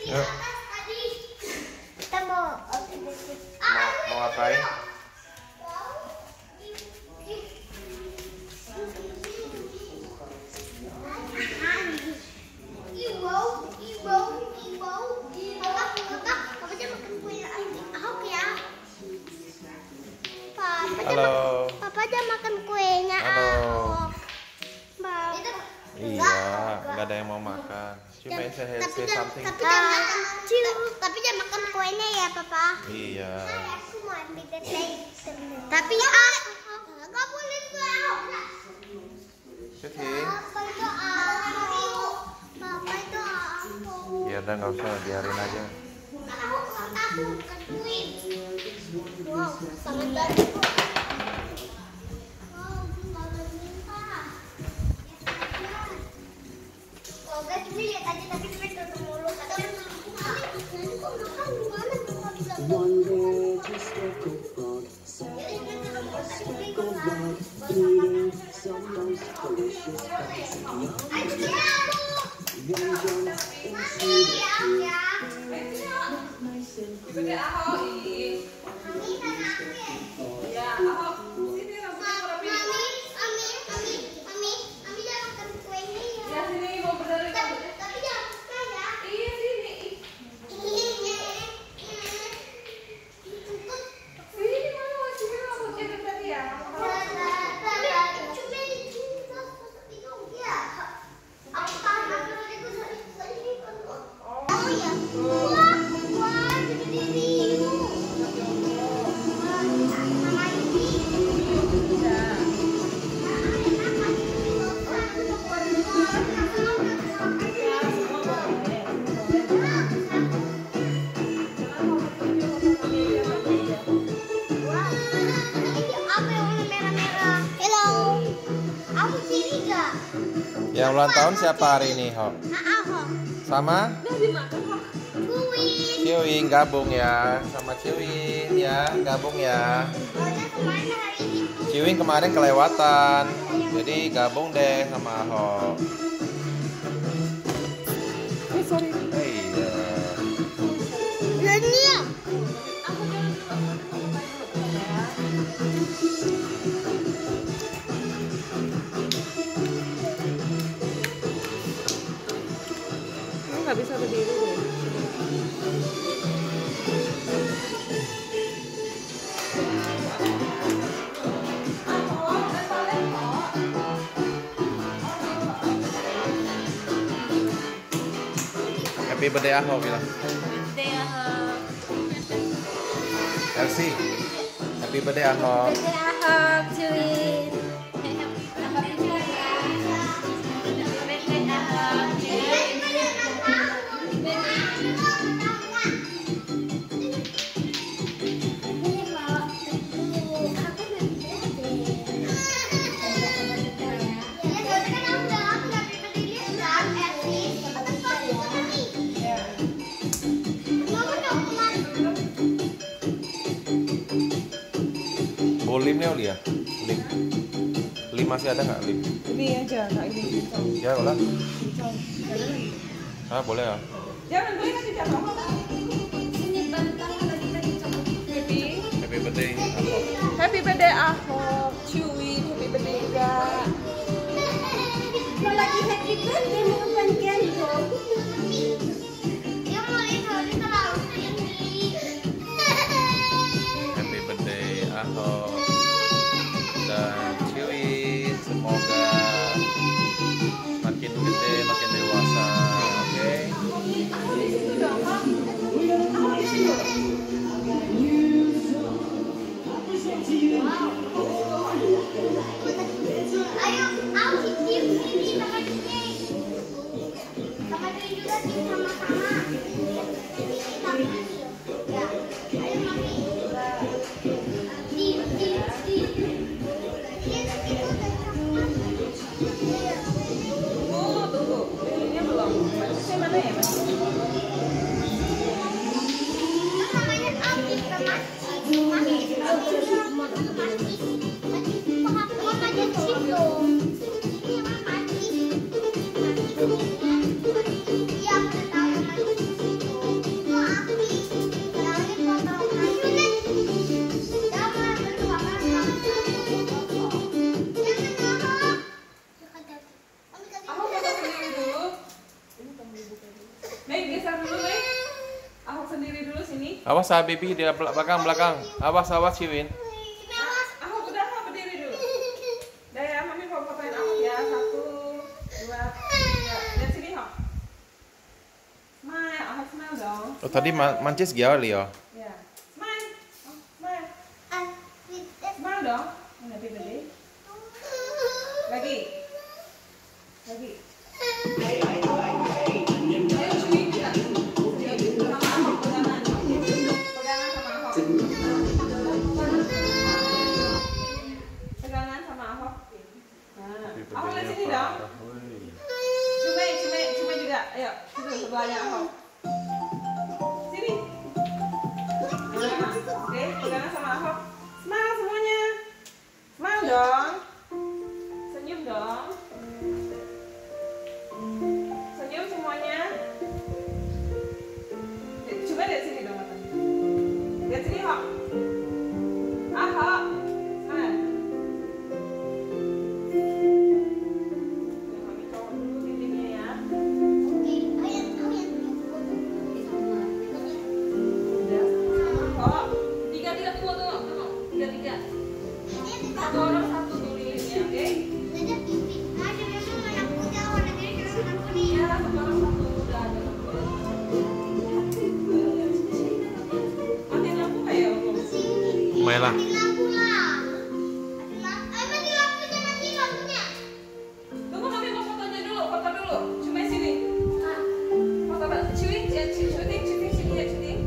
Yuk. Kita mau Mau ngapain? Halo. Papa aja makan kuenya. Halo. Ahok. Iya, nggak ada yang mau makan. Cuma saya say something. Tapi jangan makan kuenya ya, Papa. Iya. Aku mau ambil tapi nggak boleh Cuci. Papa itu Ahok. Papa itu Ahok. Ya udah nggak usah, biarin aja. Ahok bukan kuih. Wow, sangat bagus. One day just like a frog, like a rock, eating some most delicious bites of yum. Then jump into the pool, nice and cool. Yang ulang tahun siapa hari ini, Ho? Ahok. Sama? Kuih. Ciwin gabung ya, sama Ciwin ya, gabung ya. Ciwin kemarin kelewatan, jadi gabung deh sama Ahok. Iya. Daniel. Nggak bisa berdiri deh. Happy birthday Ahok bilang. Birthday Ahok. Elsie. Happy birthday Ahok. Birthday Ahok, cuy. Limnya Uli ya? Lim masih ada nggak lim? Ini aja, Kak, ini. Ya ulah. Ada lagi? Ah boleh ya. Jangan boleh kan tidak apa-apa. Happy birthday Ahok. Happy birthday Ahok, Ciwin, happy birthday juga. Kalau lagi happy birthday mau gantian dong. Dia mau lihat terlalu tinggi. Happy birthday Ahok dan Ciwin, semoga makin gede, makin dewasa, oke? Awas baby di belakang. Awas Ciwin. Ahok udah berdiri dulu. Dah ya, mami mau fotoin Ahok ya. 1, 2, 3. Lihat sini Ahok. Smile, Ahok smile dong. Oh tadi mancis gial ya. Ya, smile. Oh, smile. Smile dong. Happy birthday. Lagi. Ayo cuy kita. Sama Ahok pegangan. Pegangan sama Ahok. Pegangan sama Ahok. Nah, Ahok lihat sini dong. Cuma juga. Ayo, situ sebelahnya Ahok. Sini. Nah, oke, pegangan sama Ahok. Smile semuanya. Smile dong. Senyum dong. Senyum semuanya. Coba lihat sini dong matanya. Lihat sini Ahok. Ahok. Smile. Mami cowok dulu titiknya ya. Udah. Ahok. 3 tunggu. 3. Satu orang satu tuh lilinnya, oke? Ya, satu orang satu udah ada. Matiin lampu nggak ya? Mainlah. Tunggu mami mau fotonya dulu, foto dulu. Cuma sini. Foto syuting sini ya syuting.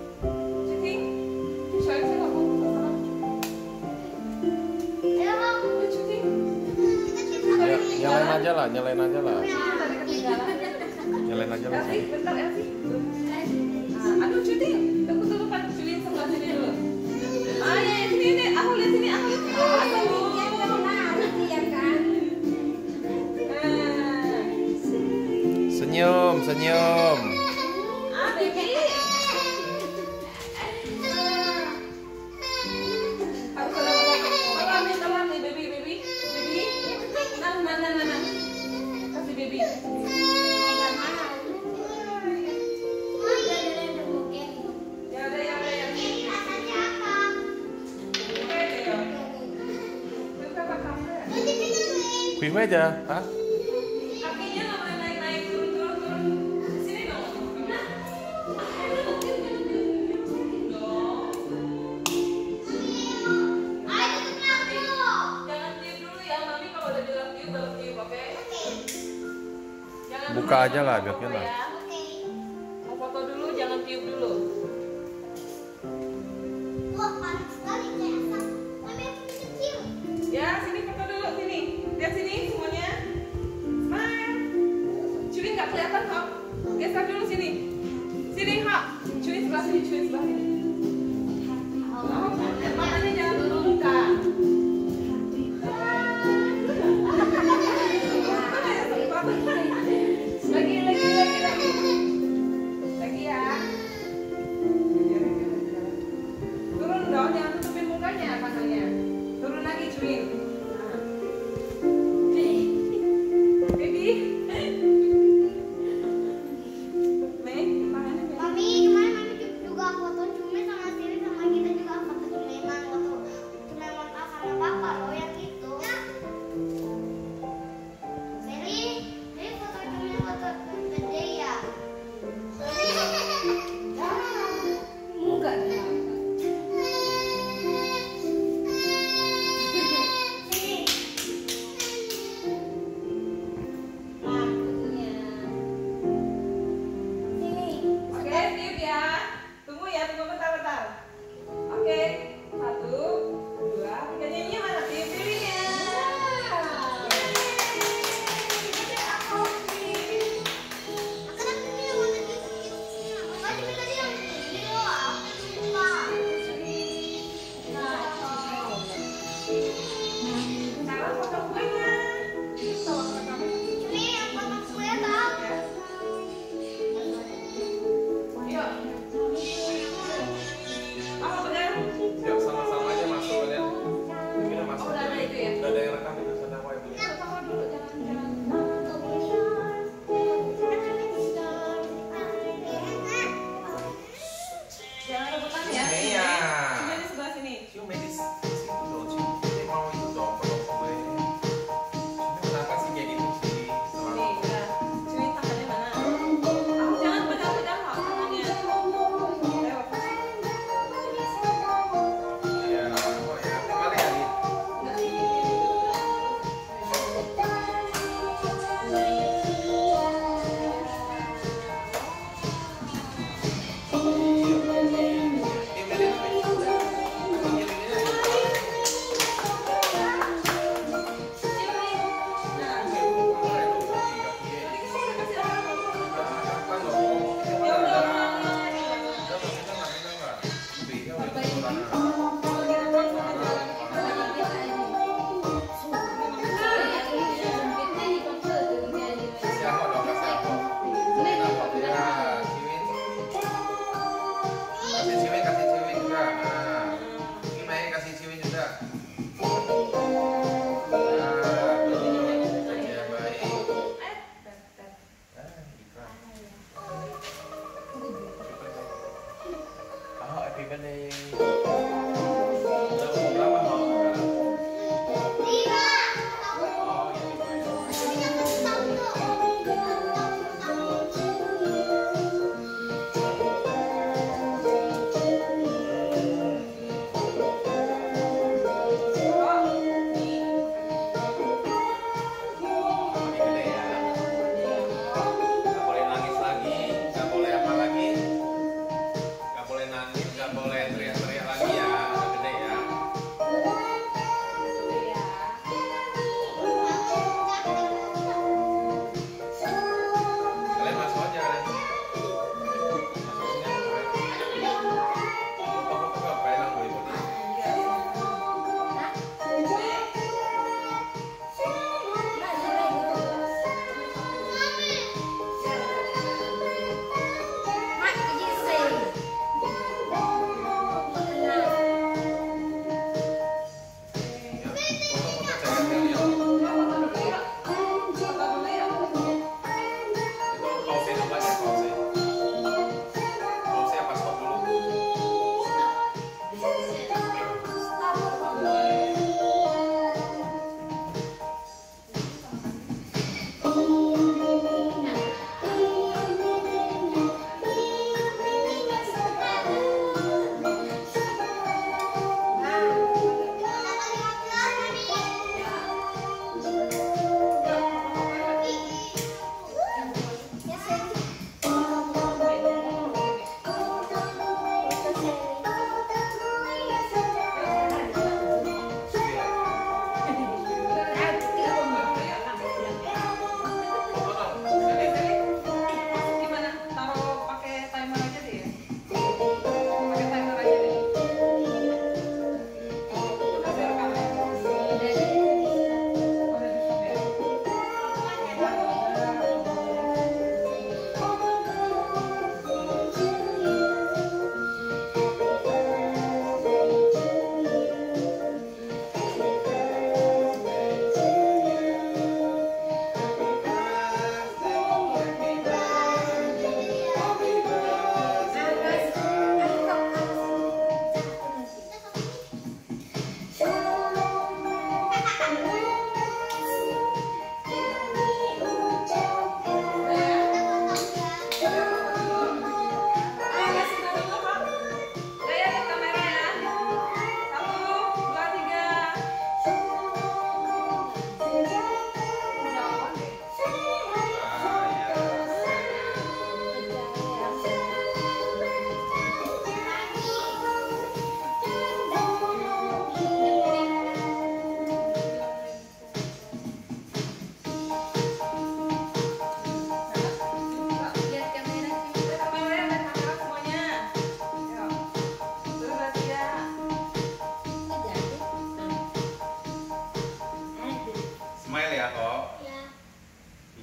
Syuting nggak mau foto. Syuting. Nyalain aja lah. Tadi ketinggalan. Nyalain aja lah. Elsie, bentar Elsie. Nah, aduh syuting. Tunggu Pak, syuting sebelah sini dulu. Ya sini. Aku lihat sini. Senyum. Baby. Harus ada teman nih, baby. Nah. Kasih baby. Ya udah. Kuing aja, hah? Kakinya nggak boleh naik, turun. Sini dong. Jangan tiup dulu ya, mami kalau udah bilang tiup, baru tiup, oke? Jangan Buka dulu, aja lah, foto biar kena. ya. Mau foto dulu, jangan tiup dulu. Ya, sini foto dulu, sini. Lihat sini semuanya. Smile. Cuy nggak kelihatan, Hok. Geser dulu sini. Sini, Hok. Cuy sebelah sini. Oh, matanya jangan tutup muka. Lagi ya. Turun dong, jangan tutupin mukanya matanya. Turun lagi, cuy. Baby. Nih, tangannya. Mami, kemarin mami juga fotonya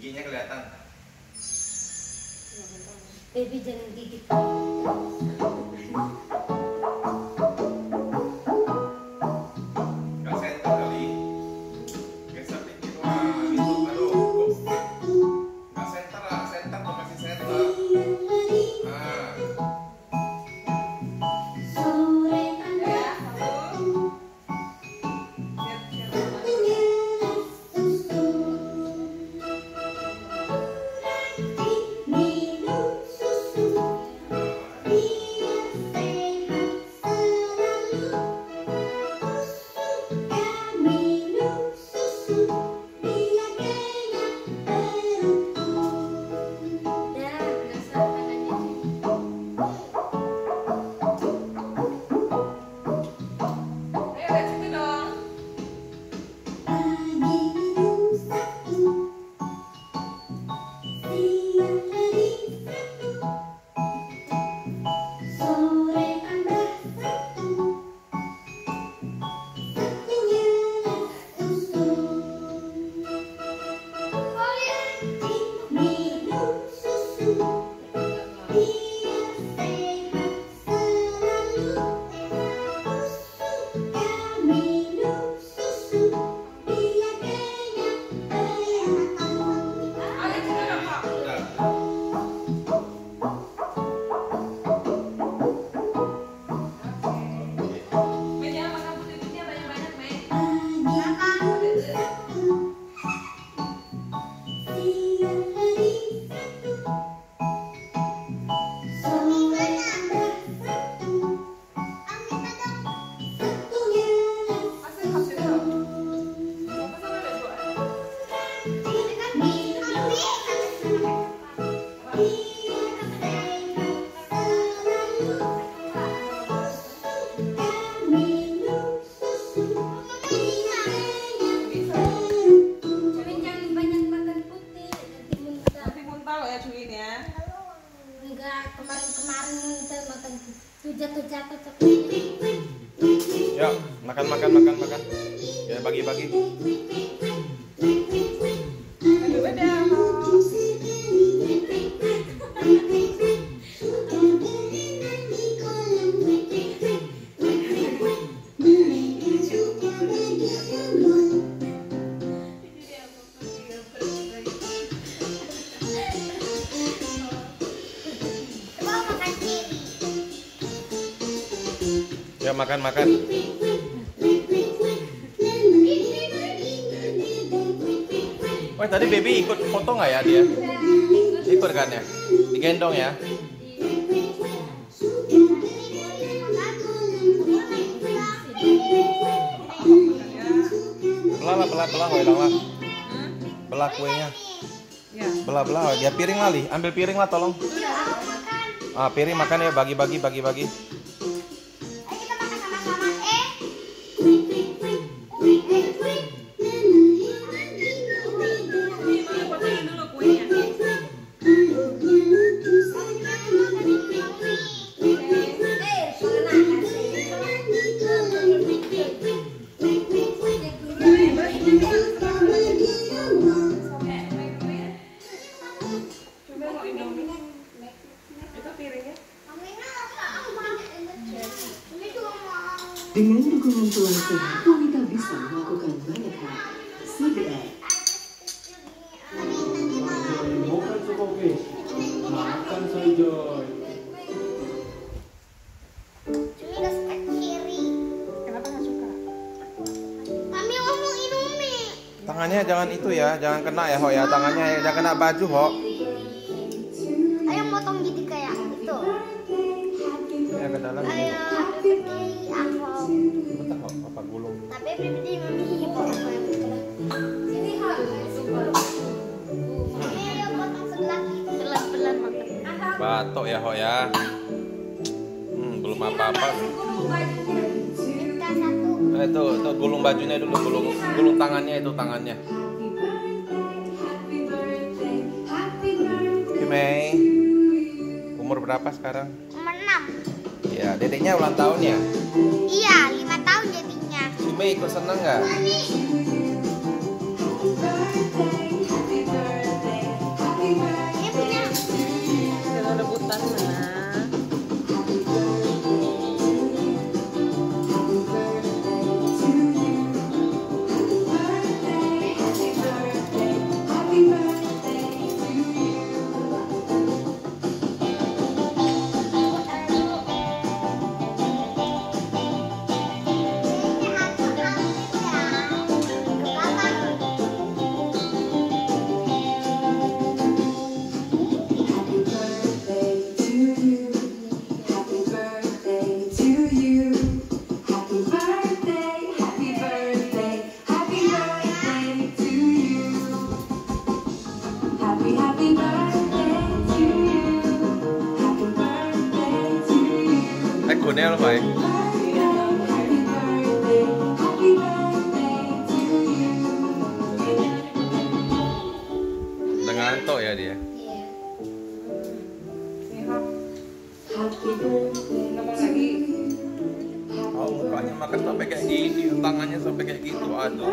Giginya kelihatan. Baby jangan gigit. Nggak center kali. Geser dikit lah. Gitu, aduh. Nggak center lah. Center tuh kasih center. Nah. Sore tanda Ya, satu. Lihat sama. susu. Minum susu. Biar sehat selalu. Suka minum susu. Biar kenyang perutku. Dah, rasa makanannya. Ayo lihat situ dong. Pagi minum satu, siang hari satu, sore tambah satu, satunya susu. Rajin minum susu, biar sehat selalu. Suka minum susu, biar kenyang perutku. Ayo situ dong, Kak. Udah. Mei, jangan makan putih-putihnya banyak-banyak, Mei. Pagi satu, siang hari satu, sore tambah satu, satunya Asal hap situ. Mau pesan ada dua. minum susu, biar sehat selalu. Suka minum susu, biar kenyang perutku. Tapi jangan banyak makan putih, nanti muntah. Nanti muntah loh ya, cuyin ya. Enggak, kemarin-kemarin muntah makan jatuh-jatuh. Yuk, makan. Ya, bagi-bagi. Aduh, beda. Mau makan kiri. Ya, makan. Wah, tadi baby ikut foto nggak ya dia? Ikut kan ya? Digendong ya? Belah, hilang lah. Belah kuenya. Ya. Belah. Ya piring lah, Li. Ambil piring lah tolong. Ah, piring makan ya, bagi-bagi. Ayo kita makan sama-sama. Potongin dulu kuenya. Coba mau Indomie. Itu piringnya. Dengan dukungan tulang sehat, wanita bisa melakukan banyak hal. Segera Makan Sokoke. Makan Sojoy. Kenapa nggak suka? Tangannya jangan itu ya, jangan kena ya, Ho ya. Tangannya ya, jangan kena baju, Ho. Ayo potong jadi kayak itu. Ya ke dalam. Ayo seperti aku. Bentar, Ho. Apa gulung? Tapi pribadi mami potong. Sini Ho. Ayo potong sebelah gitu. Sebelah makan. Batok ya, Ho ya. Belum apa-apa. Minta satu. Itu gulung bajunya dulu, gulung tangannya itu tangannya. Oke, Mei. Umur berapa sekarang? Umur 6. Ya, dedeknya ulang tahun ya. Iya, 5 tahun jadinya. Si Mei ikut seneng nggak? ya lo, Pak? Udah ngantuk ya dia. Iya. Nih, Hop. Ngomong lagi. Oh, mukanya makan sampai kayak gini, tangannya sampai kayak gitu, aduh.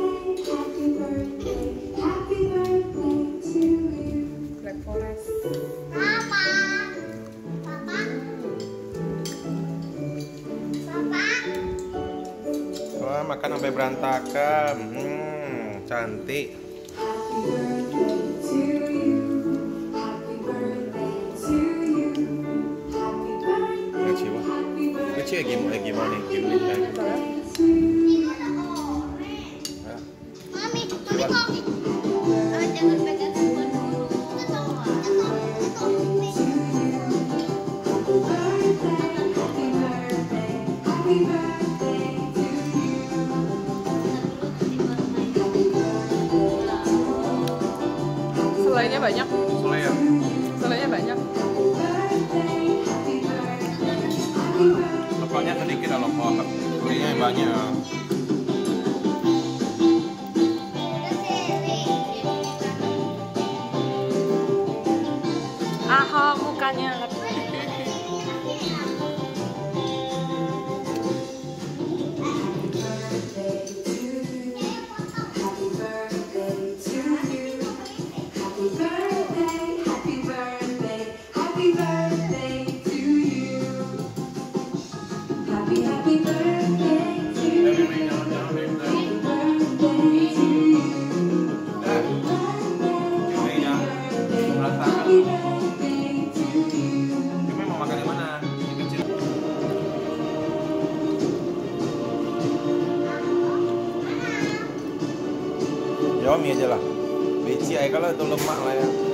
Black Forest. Papa. Papa. Papa. Wah, makan sampai berantakan. Cantik. Kecil wah. Kecil gimana game ini kan? Hah? Mami kok. Jangan pegang handphone dulu. Selainya banyak. Selera. Selainya banyak. Lemaknya sedikit kalau kok selainya banyak. Ahok mukanya. Yomi aja lah. Beci aja kalau itu lemak lah ya.